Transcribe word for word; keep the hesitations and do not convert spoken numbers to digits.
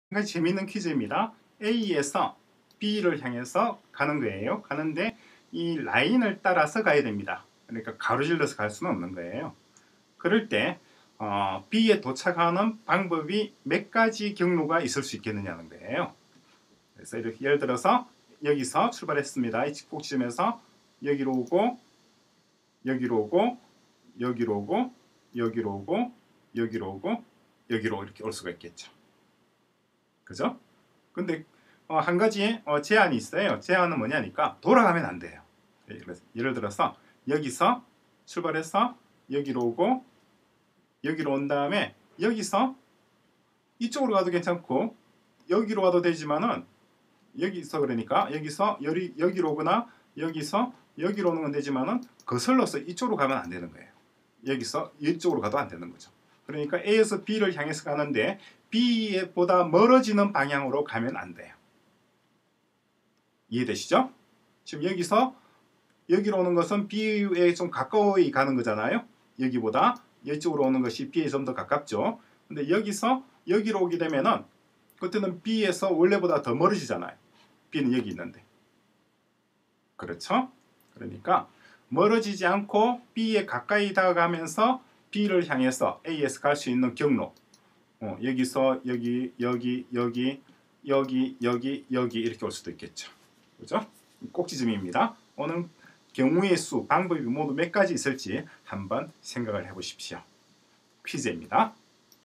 한 가지 재미있는 퀴즈입니다. A에서 B를 향해서 가는 거예요. 가는데 이 라인을 따라서 가야 됩니다. 그러니까 가로질러서 갈 수는 없는 거예요. 그럴 때 어, B에 도착하는 방법이 몇 가지 경로가 있을 수 있겠느냐는 거예요. 그래서 이렇게 예를 들어서 여기서 출발했습니다. 이 꼭지점에서 여기로 오고 여기로 오고 여기로 오고 여기로 오고 여기로 오고 여기로 이렇게 올 수가 있겠죠. 그죠? 근데 어, 한 가지 어, 제한이 있어요. 제한은 뭐냐니까 돌아가면 안 돼요. 예를 들어서 여기서 출발해서 여기로 오고 여기로 온 다음에 여기서 이쪽으로 가도 괜찮고 여기로 와도 되지만은 여기서 그러니까 여기서 여기, 여기로 오거나 여기서 여기로 오는 건 되지만은 거슬러서 이쪽으로 가면 안 되는 거예요. 여기서 이쪽으로 가도 안 되는 거죠. 그러니까 A에서 B를 향해서 가는데 B보다 멀어지는 방향으로 가면 안 돼요. 이해되시죠? 지금 여기서 여기로 오는 것은 B에 좀 가까이 가는 거잖아요. 여기보다 이쪽으로 오는 것이 B에 좀 더 가깝죠. 근데 여기서 여기로 오게 되면은 그때는 B에서 원래보다 더 멀어지잖아요. B는 여기 있는데. 그렇죠? 그러니까 멀어지지 않고 B에 가까이 다가가면서 B를 향해서 A에서 갈 수 있는 경로. 어, 여기서 여기 여기 여기 여기 여기 여기 이렇게 올 수도 있겠죠. 그죠? 꼭지점입니다. 오늘 경우의 수, 방법이 모두 몇 가지 있을지 한번 생각을 해보십시오. 퀴즈입니다.